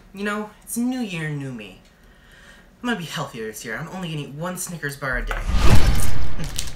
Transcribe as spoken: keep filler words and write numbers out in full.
You know, it's new year, new me. I'm gonna be healthier this year. I'm only gonna eat one Snickers bar a day.